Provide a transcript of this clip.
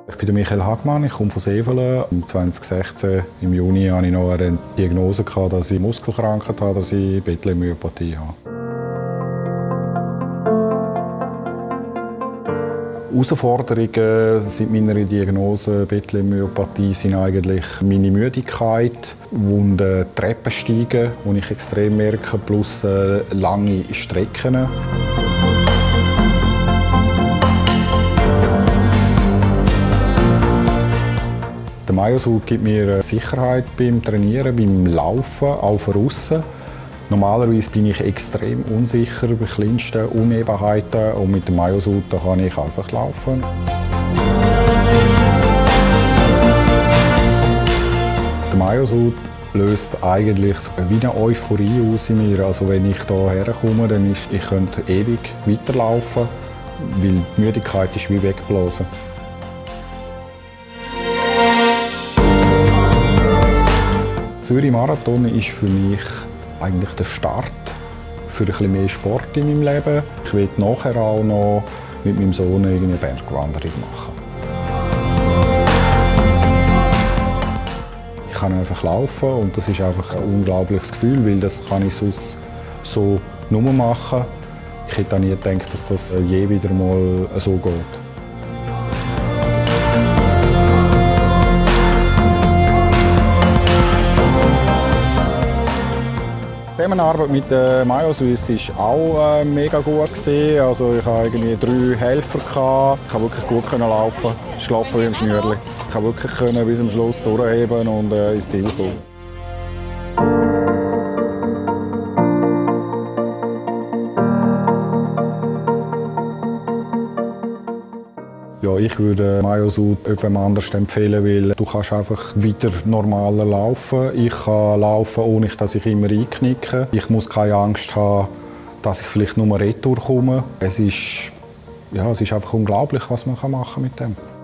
Ich bin Michael Hagmann, ich komme von Sevelen. 2016 im Juni hatte ich noch eine Diagnose, dass ich Muskelkrankheit habe, dass ich Bethlehem-Myopathie habe. Herausforderungen seit meiner Diagnose Bethlehem-Myopathie sind eigentlich meine Müdigkeit, Wunde Treppensteigen, die ich extrem merke, plus lange Strecken. Der Myosuit gibt mir Sicherheit beim Trainieren, beim Laufen, auch von außen. Normalerweise bin ich extrem unsicher bei kleinsten Unebenheiten und mit dem Myosuit kann ich einfach laufen. Der Myosuit löst eigentlich wie eine Euphorie aus in mir. Also wenn ich hierher komme, dann ich könnte ewig weiterlaufen, weil die Müdigkeit ist wie weggeblasen. Zürich Marathon ist für mich eigentlich der Start für ein bisschen mehr Sport in meinem Leben. Ich will nachher auch noch mit meinem Sohn eine Bergwanderung machen. Ich kann einfach laufen und das ist einfach ein unglaubliches Gefühl, weil das kann ich sonst so nur machen. Ich hätte auch nie gedacht, dass das je wieder mal so geht. Die Zusammenarbeit mit der Myosuit war auch mega gut. Also ich hatte irgendwie 3 Helfer. Ich konnte wirklich gut laufen. Ich laufen wie ein Schnürli. Ich konnte wirklich bis zum Schluss durchheben und ins Ziel kommen. Ja, ich würde Myosuit jemandem anders empfehlen, weil du kannst einfach wieder normaler laufen. Ich kann laufen, ohne dass ich immer einknicke. Ich muss keine Angst haben, dass ich vielleicht nur retour komme. Es ist einfach unglaublich, was man machen kann mit dem.